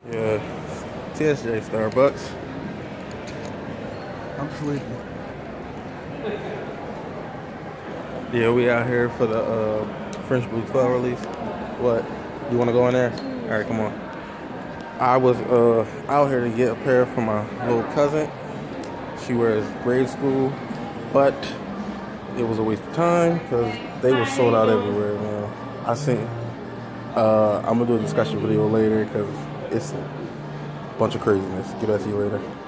Yeah, TSJ Starbucks. I'm sleepy. Yeah, we out here for the French Blue 12 release. What? You want to go in there? All right, come on. I was out here to get a pair for my little cousin. She wears grade school, but it was a waste of time because they were sold out everywhere, man. I seen. I'm gonna do a discussion video later because it's a bunch of craziness. Get that to you later.